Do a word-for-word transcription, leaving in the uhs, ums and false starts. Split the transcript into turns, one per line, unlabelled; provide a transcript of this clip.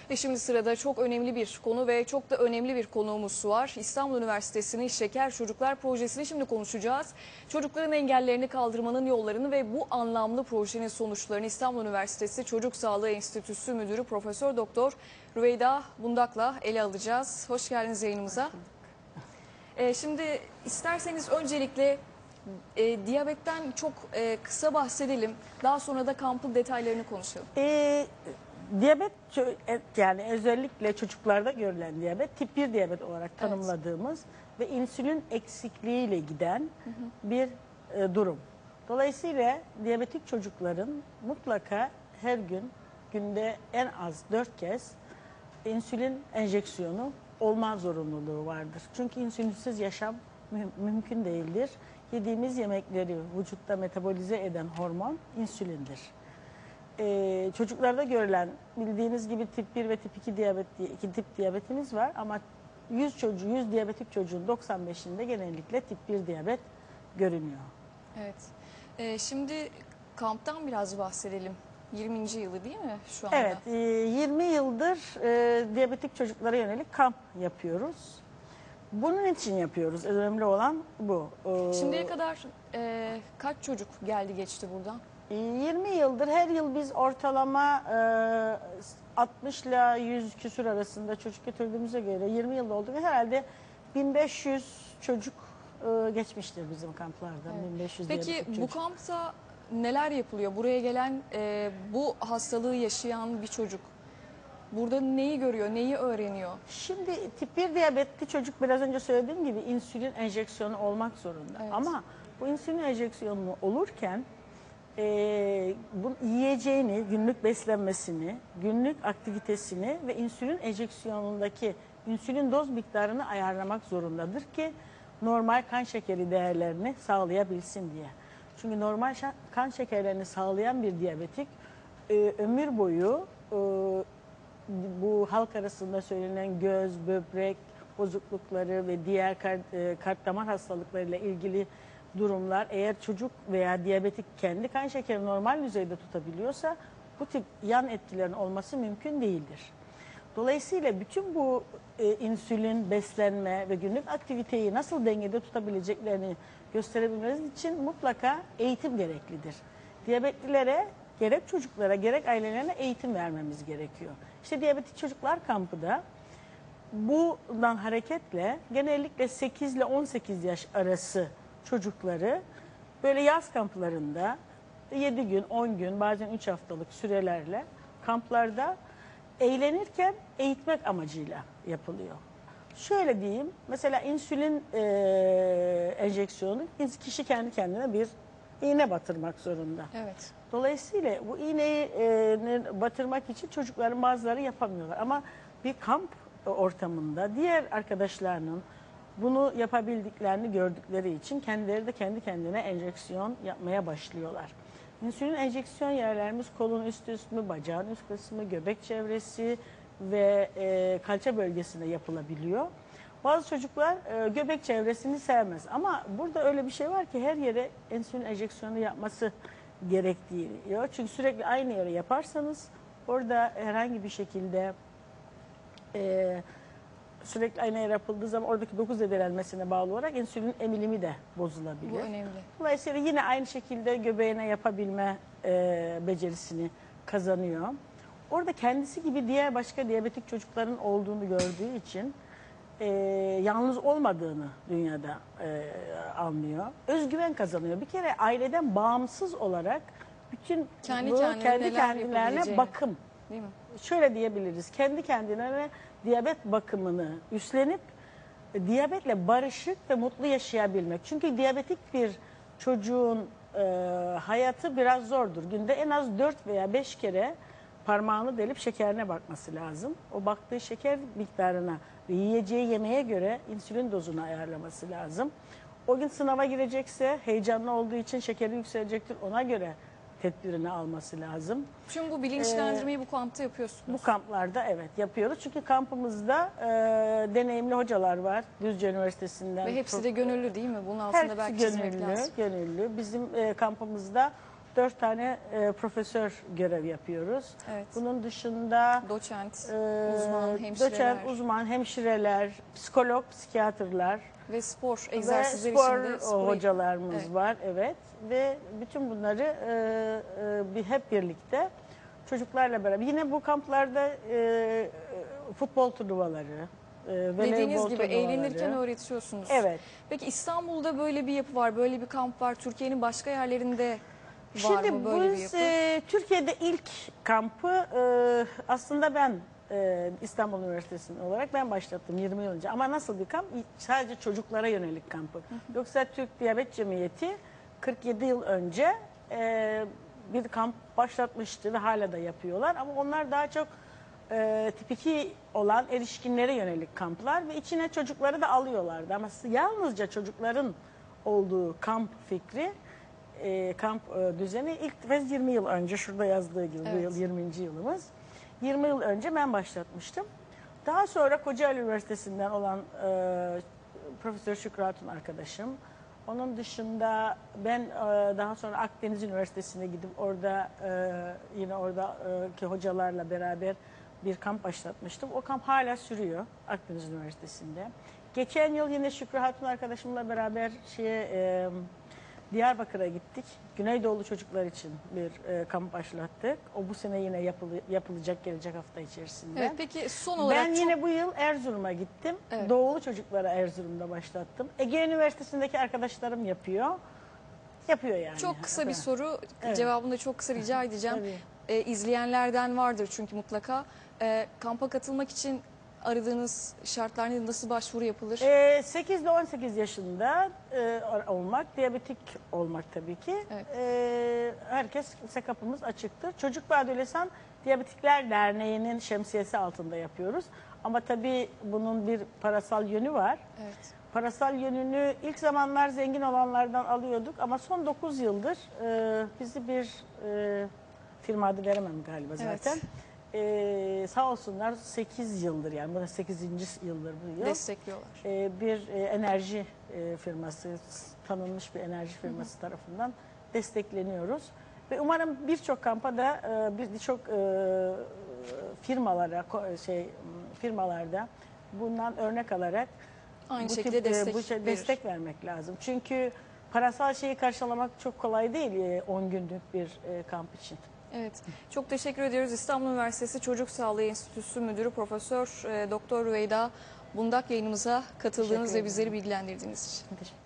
Ve şimdi sırada çok önemli bir konu ve çok da önemli bir konuğumuz var. İstanbul Üniversitesi'nin Şeker Çocuklar Projesi'ni şimdi konuşacağız. Çocukların engellerini kaldırmanın yollarını ve bu anlamlı projenin sonuçlarını İstanbul Üniversitesi Çocuk Sağlığı Enstitüsü Müdürü Profesör Doktor Rüveyda Bundak'la ele alacağız. Hoş geldiniz yayınımıza. Ee, şimdi isterseniz öncelikle e, diyabetten çok e, kısa bahsedelim. Daha sonra da kampın detaylarını konuşalım.
Ee, diyabet yani özellikle çocuklarda görülen diyabet tip bir diyabet olarak tanımladığımız evet. ve insülin eksikliğiyle giden hı hı. bir e, durum. Dolayısıyla diyabetik çocukların mutlaka her gün günde en az dört kez insülin enjeksiyonu olma zorunluluğu vardır. Çünkü insülinsiz yaşam mü mümkün değildir. Yediğimiz yemekleri vücutta metabolize eden hormon insülindir. Ee, çocuklarda görülen bildiğiniz gibi tip bir ve tip iki diyabet diye iki tip diyabetimiz var ama yüz çocuğu yüz diyabetik çocuğun doksan beşinde genellikle tip bir diyabet görünüyor.
Evet. Ee, şimdi kamptan biraz bahsedelim. yirminci yılı değil mi şu anda?
Evet, e, yirmi yıldır e, diyabetik çocuklara yönelik kamp yapıyoruz. Bunun için yapıyoruz. Önemli olan bu. Ee,
Şimdiye kadar e, kaç çocuk geldi geçti buradan?
yirmi yıldır her yıl biz ortalama e, altmış ile yüz küsur arasında çocuk götürdüğümüze göre yirmi yıl oldu ve herhalde bin beş yüz çocuk e, geçmiştir bizim kamplardan.
Evet.
bin beş yüz
Peki bu
çocuk.
kampta neler yapılıyor? Buraya gelen e, bu hastalığı yaşayan bir çocuk burada neyi görüyor, neyi öğreniyor?
Şimdi tip bir diyabetli çocuk biraz önce söylediğim gibi insülin enjeksiyonu olmak zorunda. Evet. Ama bu insülin enjeksiyonu olurken e, bu yiyeceğini, günlük beslenmesini, günlük aktivitesini ve insülin enjeksiyonundaki insülin doz miktarını ayarlamak zorundadır ki normal kan şekeri değerlerini sağlayabilsin diye. Çünkü normal kan şekerlerini sağlayan bir diyabetik e, ömür boyu e, bu halk arasında söylenen göz, böbrek bozuklukları ve diğer kalp, e, kalp damar hastalıklarıyla ilgili durumlar eğer çocuk veya diyabetik kendi kan şekeri normal düzeyde tutabiliyorsa bu tip yan etkilerin olması mümkün değildir. Dolayısıyla bütün bu e, insülin, beslenme ve günlük aktiviteyi nasıl dengede tutabileceklerini gösterebilmeniz için mutlaka eğitim gereklidir. Diyabetlilere gerek çocuklara gerek ailelerine eğitim vermemiz gerekiyor. İşte diyabetik çocuklar kampı da bundan hareketle genellikle sekiz ile on sekiz yaş arası çocukları böyle yaz kamplarında yedi gün, on gün bazen üç haftalık sürelerle kamplarda eğlenirken eğitmek amacıyla yapılıyor. Şöyle diyeyim, mesela insülin e, enjeksiyonu kişi kendi kendine bir iğne batırmak zorunda.
Evet.
Dolayısıyla bu iğneyi e, batırmak için çocukların bazıları yapamıyorlar. Ama bir kamp ortamında diğer arkadaşlarının bunu yapabildiklerini gördükleri için kendileri de kendi kendine enjeksiyon yapmaya başlıyorlar. İnsülin enjeksiyon yerlerimiz kolun üst kısmı, bacağın üst kısmı, göbek çevresi ve e, kalça bölgesinde yapılabiliyor. Bazı çocuklar e, göbek çevresini sevmez ama burada öyle bir şey var ki her yere insülin enjeksiyonu yapması gerektiği. Çünkü sürekli aynı yere yaparsanız orada herhangi bir şekilde e, sürekli aynı yere yapıldığı zaman oradaki doku zedelenmesine bağlı olarak insülin emilimi de bozulabilir.
Bu önemli.
Dolayısıyla yine aynı şekilde göbeğine yapabilme e, becerisini kazanıyor. Orada kendisi gibi diğer başka diyabetik çocukların olduğunu gördüğü için e, yalnız olmadığını dünyada e, anlıyor. Özgüven kazanıyor. Bir kere aileden bağımsız olarak bütün
kendi
bu
kendine
kendi kendilerine bakım.
Değil mi?
Şöyle diyebiliriz. Kendi kendilerine diyabet bakımını üstlenip e, diyabetle barışık ve mutlu yaşayabilmek. Çünkü diyabetik bir çocuğun e, hayatı biraz zordur. Günde en az dört veya beş kere parmağını delip şekerine bakması lazım. O baktığı şeker miktarına ve yiyeceği yemeğe göre insülin dozunu ayarlaması lazım. O gün sınava girecekse heyecanlı olduğu için şekeri yükselecektir. Ona göre tedbirini alması lazım.
Tüm bu bilinçlendirmeyi ee, bu kampta yapıyorsunuz.
Bu kamplarda evet yapıyoruz. Çünkü kampımızda e, deneyimli hocalar var. Düzce Üniversitesi'nden.
Ve hepsi
çok,
de gönüllü değil mi? Bunun altında belki çizmek
gönüllü,
lazım.
Gönüllü. Bizim e, kampımızda dört tane e, profesör görev yapıyoruz.
Evet.
Bunun dışında
Doçent,
e,
uzman, hemşireler
doçent, uzman, hemşireler, psikolog, psikiyatrlar
ve spor
ve
egzersizleri
spor
içinde
o,
spor
hocalarımız
Evet.
var. Evet. Ve bütün bunları e, e, bir hep birlikte çocuklarla beraber. Yine bu kamplarda e, e, futbol turnuvaları, e,
dediğiniz
voleybol
gibi
turnuvaları.
eğlenirken öğretiyorsunuz.
Evet.
Peki İstanbul'da böyle bir yapı var, böyle bir kamp var. Türkiye'nin başka yerlerinde var
Şimdi
mı böyle bir
biz
yapı?
e, Türkiye'de ilk kampı e, aslında ben e, İstanbul Üniversitesi'nin olarak ben başlattım yirmi yıl önce. Ama nasıl bir kamp? Sadece çocuklara yönelik kampı. Yoksa Türk Diyabet Cemiyeti kırk yedi yıl önce e, bir kamp başlatmıştı ve hala da yapıyorlar. Ama onlar daha çok e, tip iki olan erişkinlere yönelik kamplar ve içine çocukları da alıyorlardı. Ama yalnızca çocukların olduğu kamp fikri, e, kamp e, düzeni ilk kez yirmi yıl önce, şurada yazdığı gibi bu
Evet.
yıl yirminci yılımız. yirmi yıl önce ben başlatmıştım. Daha sonra Kocaeli Üniversitesi'nden olan e, Profesör Şükrü Hatun arkadaşım. Onun dışında ben e, daha sonra Akdeniz Üniversitesi'ne gidip orada e, yine oradaki hocalarla beraber bir kamp başlatmıştım. O kamp hala sürüyor Akdeniz Üniversitesi'nde. Geçen yıl yine Şükrü Hatun arkadaşımla beraber şeye e, Diyarbakır'a gittik. Güneydoğulu çocuklar için bir e, kamp başlattık. O bu sene yine yapılı, yapılacak gelecek hafta içerisinde.
Evet, peki son olarak
Ben
çok-
yine bu yıl Erzurum'a gittim.
Evet.
Doğulu çocuklara Erzurum'da başlattım. Ege Üniversitesi'ndeki arkadaşlarım yapıyor. Yapıyor yani.
çok kısa bir
Evet.
soru,
Evet.
cevabını da çok kısa rica edeceğim.
Tabii.
Ee, izleyenlerden vardır çünkü mutlaka. Ee, kampa katılmak için aradığınız şartlar nedir? Nasıl başvuru yapılır?
Ee, sekiz ile on sekiz yaşında e, olmak, diyabetik olmak tabii ki.
Evet.
Ee, herkes ise kapımız açıktır. Çocuk ve Adolesan Diyabetikler Derneği'nin şemsiyesi altında yapıyoruz. Ama tabii bunun bir parasal yönü var.
Evet.
Parasal yönünü ilk zamanlar zengin olanlardan alıyorduk ama son dokuz yıldır e, bizi bir e, firma adı veremem galiba zaten.
Evet.
E, sağ olsunlar sekiz yıldır, yani bu da sekizinci yıldır bu yıl.
Destekliyorlar.
E, bir e, enerji e, firması, tanınmış bir enerji firması tarafından destekleniyoruz. Ve umarım birçok kampa da e, bir- birçok e, firmalara ko- şey firmalarda bundan örnek alarak
Aynı
bu
şekilde
tip, e,
destek
bu şey-
verir.
destek vermek lazım. Çünkü parasal şeyi karşılamak çok kolay değil e, on günlük bir e, kamp için.
Evet. Çok teşekkür ediyoruz. İstanbul Üniversitesi Çocuk Sağlığı Enstitüsü Müdürü Profesör e, Doktor Rüveyda Bundak yayınımıza katıldığınız
Teşekkür
ve bizleri
ederim.
bilgilendirdiğiniz için.
Teşekkür